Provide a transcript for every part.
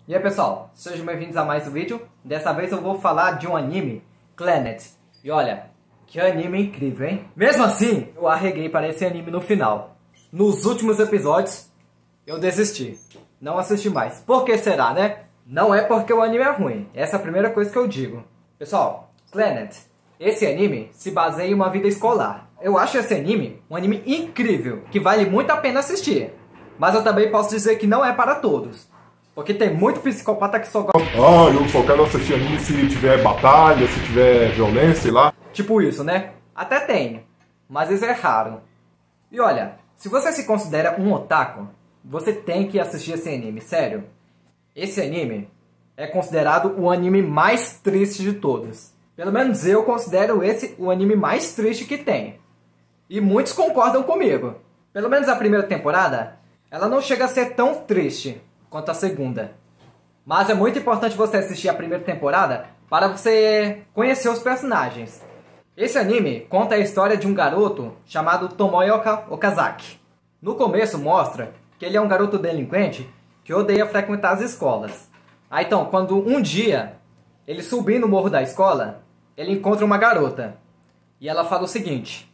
E aí pessoal, sejam bem-vindos a mais um vídeo. Dessa vez eu vou falar de um anime, Clannad. E olha, que anime incrível, hein? Mesmo assim, eu arreguei para esse anime no final. Nos últimos episódios, eu desisti. Não assisti mais. Por que será, né? Não é porque o anime é ruim. Essa é a primeira coisa que eu digo. Pessoal, Clannad. Esse anime se baseia em uma vida escolar. Eu acho esse anime um anime incrível, que vale muito a pena assistir. Mas eu também posso dizer que não é para todos. Porque tem muito psicopata que só gosta... eu só quero assistir anime se tiver batalha, se tiver violência, sei lá. Tipo isso, né? Até tem, mas isso é raro. E olha, se você se considera um otaku, você tem que assistir esse anime, sério. Esse anime é considerado o anime mais triste de todos. Pelo menos eu considero esse o anime mais triste que tem. E muitos concordam comigo. Pelo menos a primeira temporada, ela não chega a ser tão triste quanto a segunda. Mas é muito importante você assistir a primeira temporada para você conhecer os personagens. Esse anime conta a história de um garoto chamado Tomoyoka Okazaki. No começo mostra que ele é um garoto delinquente que odeia frequentar as escolas. Então, quando um dia ele subir no morro da escola, ele encontra uma garota. E ela fala o seguinte: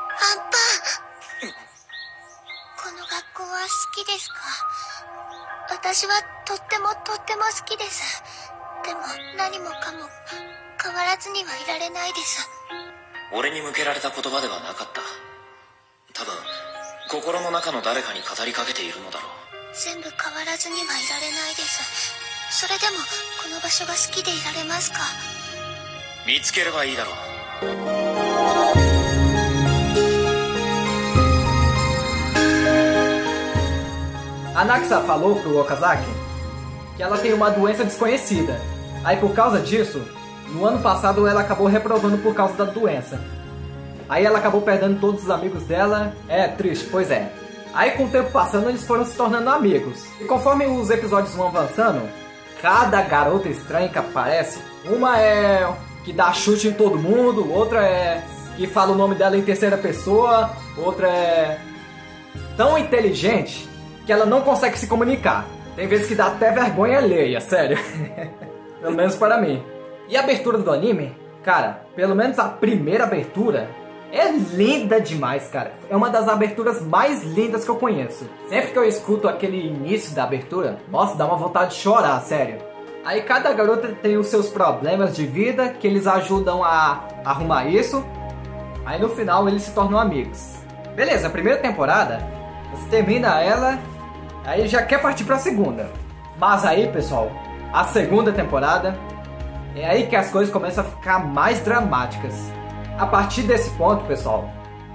a Nagisa falou pro Okazaki que ela tem uma doença desconhecida. Aí por causa disso, no ano passado ela acabou reprovando por causa da doença. Aí ela acabou perdendo todos os amigos dela. É triste, pois é. Aí com o tempo passando eles foram se tornando amigos. E conforme os episódios vão avançando, cada garota estranha que aparece, uma é que dá chute em todo mundo, outra é que fala o nome dela em terceira pessoa, outra é tão inteligente que ela não consegue se comunicar. Tem vezes que dá até vergonha alheia, sério. Pelo menos para mim. E a abertura do anime, cara, pelo menos a primeira abertura é linda demais, cara. É uma das aberturas mais lindas que eu conheço. Sempre que eu escuto aquele início da abertura, nossa, dá uma vontade de chorar, sério. Aí cada garota tem os seus problemas de vida, que eles ajudam a arrumar isso. Aí no final eles se tornam amigos. Beleza, a primeira temporada, você termina ela, aí já quer partir pra segunda. Mas aí, pessoal, a segunda temporada, é aí que as coisas começam a ficar mais dramáticas. A partir desse ponto, pessoal,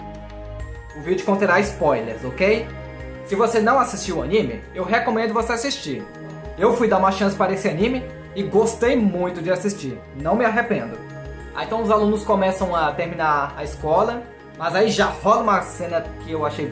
o vídeo conterá spoilers, ok? Se você não assistiu o anime, eu recomendo você assistir. Eu fui dar uma chance para esse anime e gostei muito de assistir. Não me arrependo. Aí então os alunos começam a terminar a escola, mas aí já rola uma cena que eu achei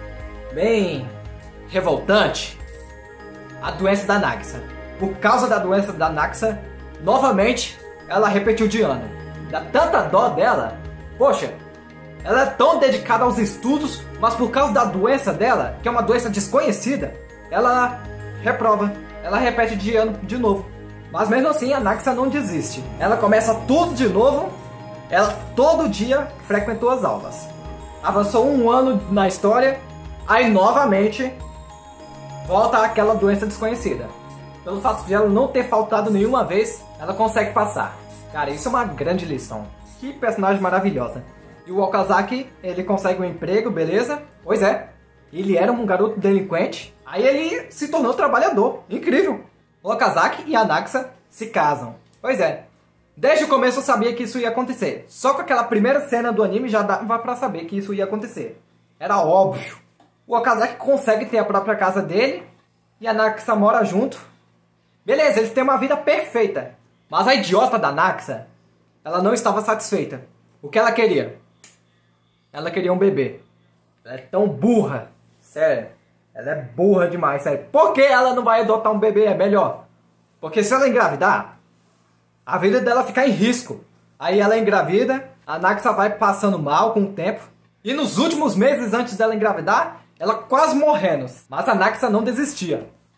bem revoltante. A doença da Nagisa. Por causa da doença da Nagisa, novamente ela repetiu de ano. Dá tanta dó dela. Poxa, ela é tão dedicada aos estudos, mas por causa da doença dela, que é uma doença desconhecida, ela reprova. Ela repete de ano de novo. Mas mesmo assim a Nagisa não desiste. Ela começa tudo de novo. Ela todo dia frequentou as aulas. Avançou um ano na história. Aí novamente volta aquela doença desconhecida. Pelo fato de ela não ter faltado nenhuma vez, ela consegue passar. Cara, isso é uma grande lição. Que personagem maravilhosa. E o Okazaki, ele consegue um emprego, beleza? Pois é, ele era um garoto delinquente. Aí ele se tornou trabalhador. Incrível. O Okazaki e a Nagisa se casam. Pois é. Desde o começo eu sabia que isso ia acontecer. Só com aquela primeira cena do anime já dava pra saber que isso ia acontecer. Era óbvio. O Okazaki consegue ter a própria casa dele. E a Nagisa mora junto. Beleza, eles têm uma vida perfeita. Mas a idiota da Nagisa, ela não estava satisfeita. O que ela queria? Ela queria um bebê. Ela é tão burra. Sério. Ela é burra demais, sério. Por que ela não vai adotar um bebê? É melhor. Porque se ela engravidar, a vida dela fica em risco. Aí ela engravida, a Nagisa vai passando mal com o tempo. E nos últimos meses antes dela engravidar, ela quase morrendo. Mas a Nagisa não desistia.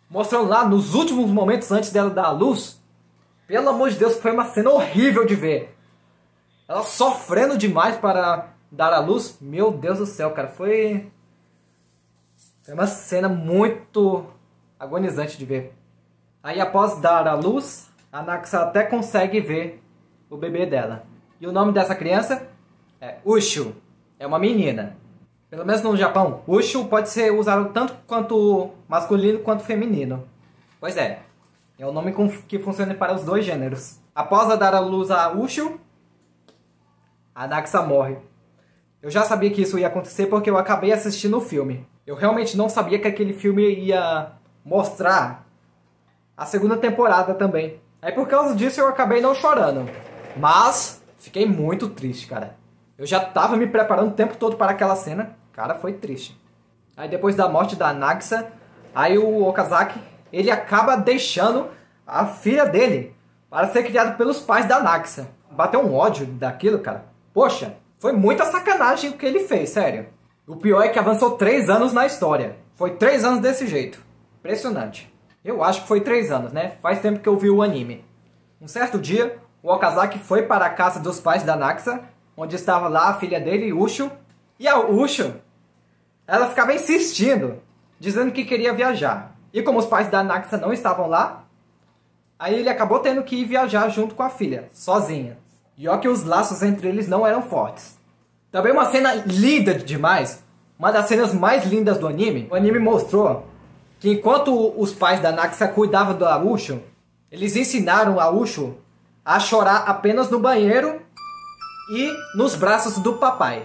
mostrando lá nos últimos momentos antes dela dar a luz. Pelo amor de Deus, foi uma cena horrível de ver. Ela sofrendo demais para dar a luz. Meu Deus do céu, cara. Foi uma cena muito agonizante de ver. Aí após dar a luz, a Anaxa até consegue ver o bebê dela. E o nome dessa criança é Ushu. É uma menina. Pelo menos no Japão, Ushu pode ser usado tanto quanto masculino quanto feminino. Pois é. É o nome que funciona para os dois gêneros. Após dar a luz a Ushu, a Anaxa morre. Eu já sabia que isso ia acontecer porque eu acabei assistindo o filme. Eu realmente não sabia que aquele filme ia mostrar a segunda temporada também. Aí por causa disso eu acabei não chorando. Mas fiquei muito triste, cara. Eu já tava me preparando o tempo todo para aquela cena. Cara, foi triste. Aí depois da morte da Anaxa, aí o Okazaki, ele acaba deixando a filha dele para ser criado pelos pais da Anaxa. Bateu um ódio daquilo, cara. Poxa, foi muita sacanagem o que ele fez, sério. O pior é que avançou 3 anos na história. Foi 3 anos desse jeito. Impressionante. Eu acho que foi 3 anos, né? Faz tempo que eu vi o anime. Um certo dia, o Okazaki foi para a casa dos pais da Anaxa, onde estava lá a filha dele, Ushu. E a Ushu, ela ficava insistindo, dizendo que queria viajar. E como os pais da Anaxa não estavam lá, aí ele acabou tendo que ir viajar junto com a filha, sozinha. E ó que os laços entre eles não eram fortes. Também uma cena linda demais, uma das cenas mais lindas do anime. O anime mostrou que enquanto os pais da Anaxa cuidavam da Ushu, eles ensinaram a Ushu a chorar apenas no banheiro e nos braços do papai.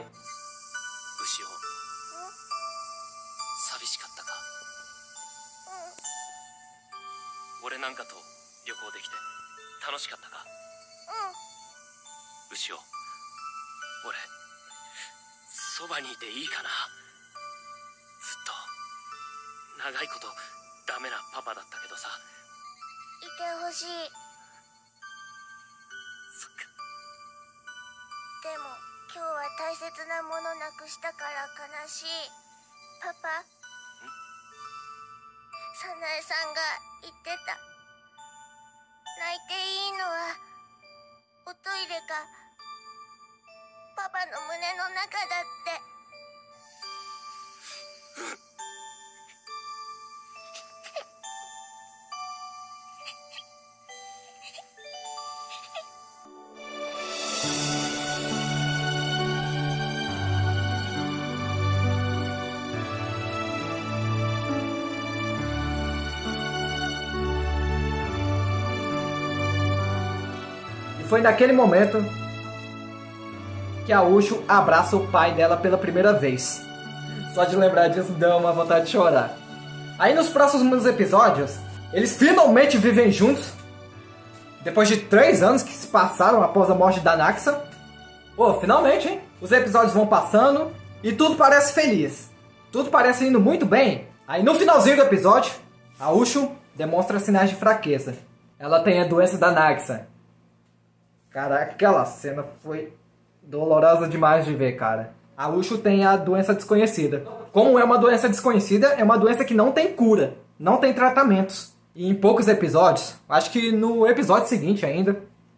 E foi naquele momento que a Ushu abraça o pai dela pela primeira vez. Só de lembrar disso deu uma vontade de chorar. Aí nos próximos episódios, eles finalmente vivem juntos. Depois de 3 anos que se passaram após a morte da Anaxa. Pô, finalmente, hein? Os episódios vão passando e tudo parece feliz. Tudo parece indo muito bem. Aí no finalzinho do episódio, a Ushu demonstra sinais de fraqueza. Ela tem a doença da Anaxa. Caraca, aquela cena foi dolorosa demais de ver, cara. A Ushu tem a doença desconhecida. Como é uma doença desconhecida, é uma doença que não tem cura, não tem tratamentos. E em poucos episódios, acho que no episódio seguinte ainda,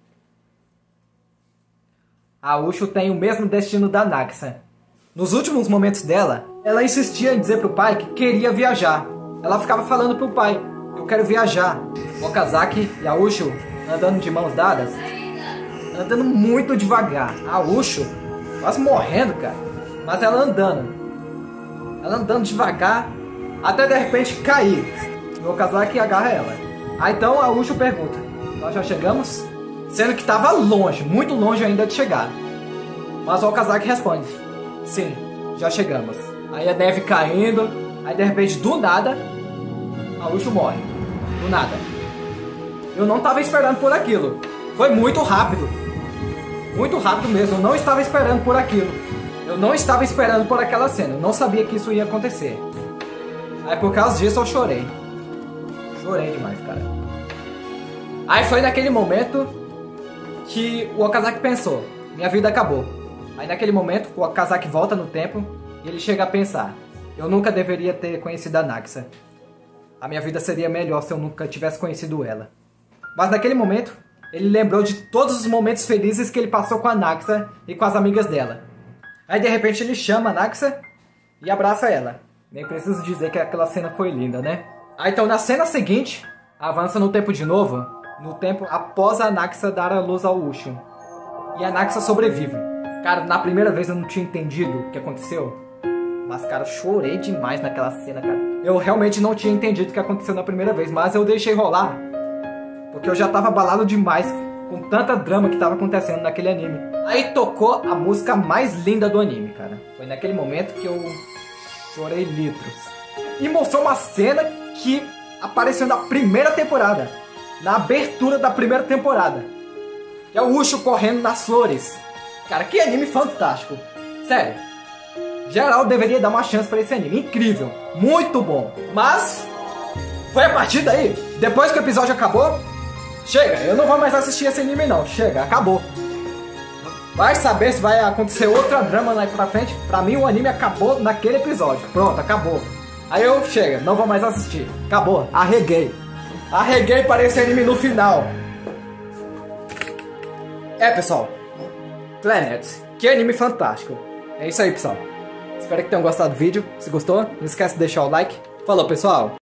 a Ushu tem o mesmo destino da Anaxa. Nos últimos momentos dela, ela insistia em dizer pro pai que queria viajar. Ela ficava falando pro pai, eu quero viajar. O Okazaki e a Ushu andando de mãos dadas, andando muito devagar. A Ushu quase morrendo, cara. Mas ela andando devagar, até de repente cair. O Okazaki agarra ela. Aí então a Ushu pergunta, nós já chegamos? Sendo que estava longe, muito longe ainda de chegar. Mas o Okazaki responde, sim, já chegamos. Aí a neve caindo, aí de repente do nada, a Ushu morre. Do nada. Eu não estava esperando por aquilo. Foi muito rápido. Muito rápido mesmo, eu não estava esperando por aquilo. Eu não estava esperando por aquela cena, eu não sabia que isso ia acontecer. Aí por causa disso eu chorei. Chorei demais, cara. Aí foi naquele momento que o Okazaki pensou, minha vida acabou. Aí naquele momento o Okazaki volta no tempo e ele chega a pensar, eu nunca deveria ter conhecido a Anaxa. a minha vida seria melhor se eu nunca tivesse conhecido ela. Mas naquele momento, ele lembrou de todos os momentos felizes que ele passou com a Naxa e com as amigas dela. Aí de repente ele chama a Naxa e abraça ela. Nem preciso dizer que aquela cena foi linda, né? Aí então na cena seguinte, avança no tempo de novo, no tempo após a Naxa dar a luz ao Ushio. E a Naxa sobrevive. Cara, na primeira vez eu não tinha entendido o que aconteceu. Mas, cara, eu chorei demais naquela cena, cara. Eu realmente não tinha entendido o que aconteceu na primeira vez, mas eu deixei rolar. Porque eu já tava abalado demais com tanta drama que tava acontecendo naquele anime. Aí tocou a música mais linda do anime, cara. Foi naquele momento que eu chorei litros. E mostrou uma cena que apareceu na primeira temporada. Na abertura da primeira temporada. Que é o Ushio correndo nas flores. Cara, que anime fantástico. Sério. Geral deveria dar uma chance pra esse anime. Incrível. Muito bom. Mas foi a partir daí. Depois que o episódio acabou. Chega, eu não vou mais assistir esse anime não. Chega, acabou. Vai saber se vai acontecer outra drama lá pra frente. Pra mim o anime acabou naquele episódio. Pronto, acabou. Aí eu, chega, não vou mais assistir. Acabou, arreguei. Arreguei para esse anime no final. Pessoal, Clannad, que anime fantástico. É isso aí, pessoal. Espero que tenham gostado do vídeo. Se gostou, não esquece de deixar o like. Falou, pessoal!